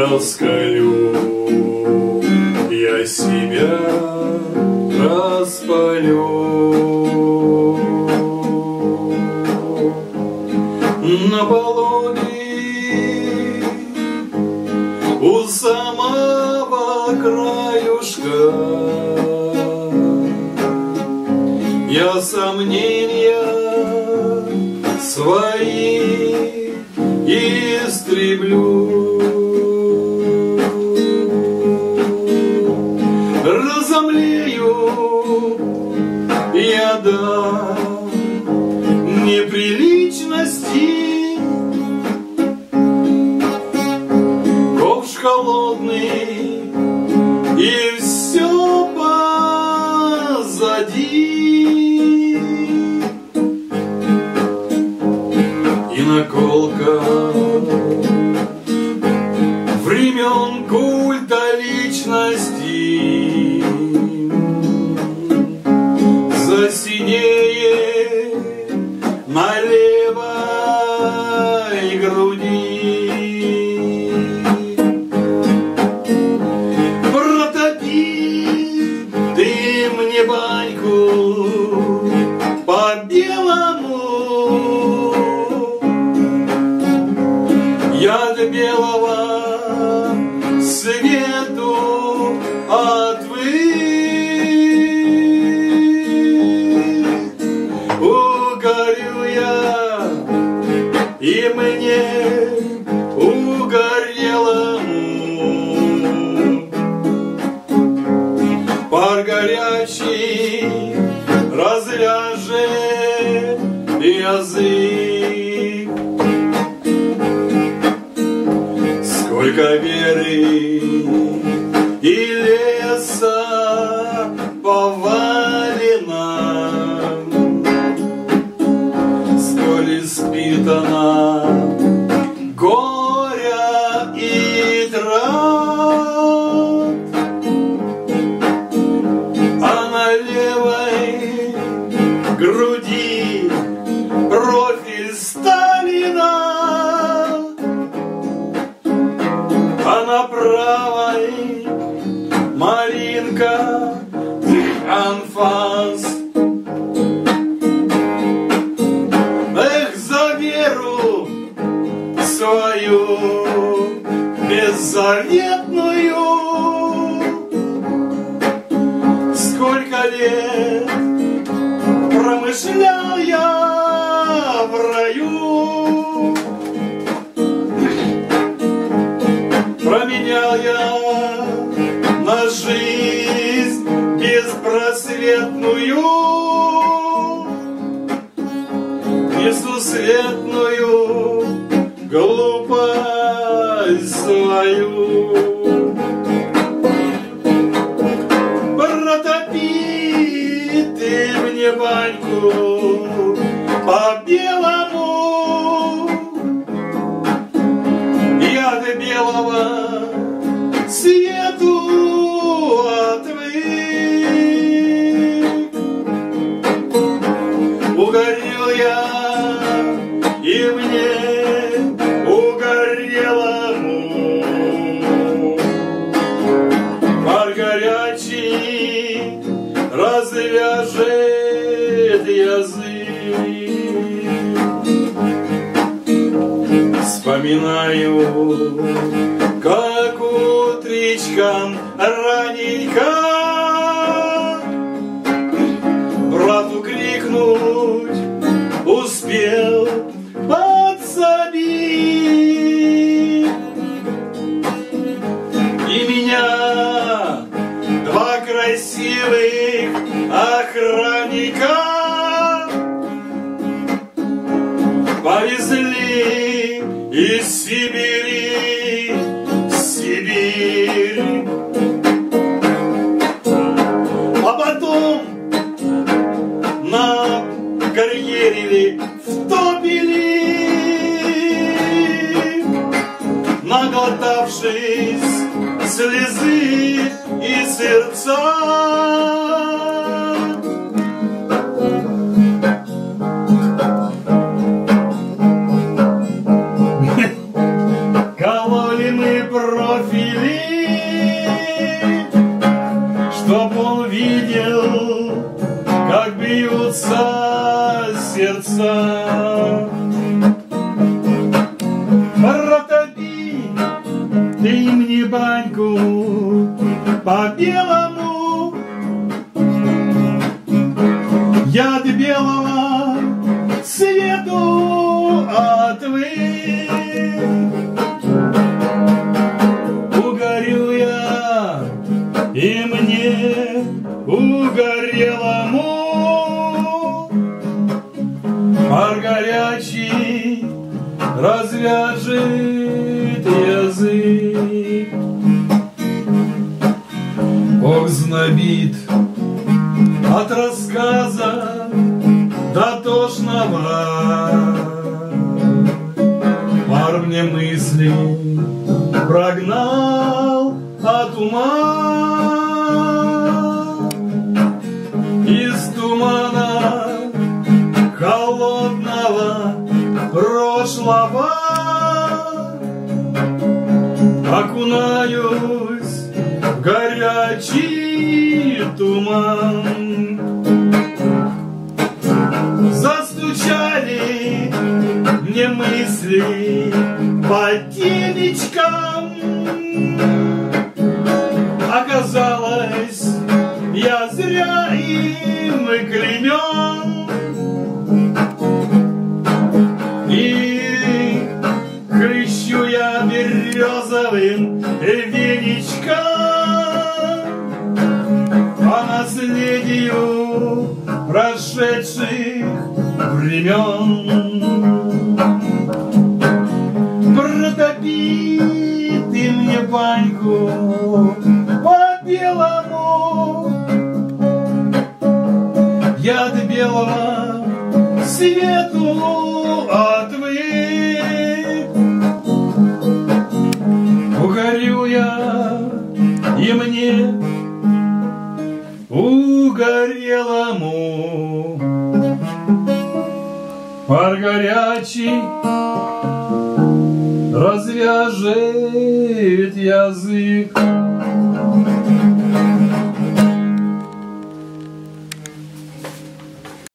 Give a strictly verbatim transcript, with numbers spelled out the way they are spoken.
раскалю, я себя распалю. На пологе у самого краюшка я сомнения свои истреблю. Разомлею я до неприличности, ковш холодный, и все позади. И наколка времен культа личности засинеет на левой груди. Протопи ты мне баньку по-белому, я до белого свету отвык. Угорю я, и мне угорелому пар горячий разляжет язык. Сколько веры и леса повалено, сколь испытано горя и трат, а на левой груди профиль Сталина, а на правой Маринка анфас. Эх, за веру свою беззаветную, сколько лет промышлял я в раю. Променял я на жизнь беспросветную, несусветную глупость свою. Протопи ты мне баньку по-белому, я до белого свету отвык. Угорел я, и мне угорелому пар горячий развяжет язык. Вспоминаю, как утречком раненько брату крикнуть успел подсоби. И меня два красивых охранника повезли из Сибири в Сибирь, а потом на карьере втопили, наглотавшись слезы и сердца. Кололи мы против топили, чтоб он видел, как бьются сердца. Протопи ты мне баньку по белому, я от белого свету отвык. Угорю я, и мне угорелому пар горячий развяжет язык. Ох, знобит от рассказа до тошного, пар мне мысли прогнал от ума. Из тумана холодного прошлого окунаюсь в горячий туман. Застучали мне мысли по темечкам. Оказалось, я зря им клеймен. И хлещу я березовым веничком по наследию прошедших времен. Протопи ты мне баньку по белому, я от белого свету отвык. Угорю я, и мне угорелому пар горячий развяжет язык.